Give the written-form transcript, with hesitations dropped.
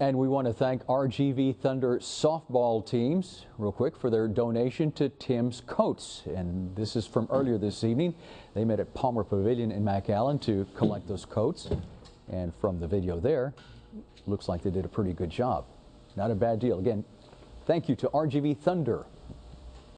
And we want to thank r.g.v Thunder softball teams, real quick, for their donation to Tim's coats. And this is from earlier this evening. They met at Palmer Pavilion in McAllen to collect those coats. And from the video there, looks like they did a pretty good job. Not a bad deal. Again, thank you to r.g.v Thunder.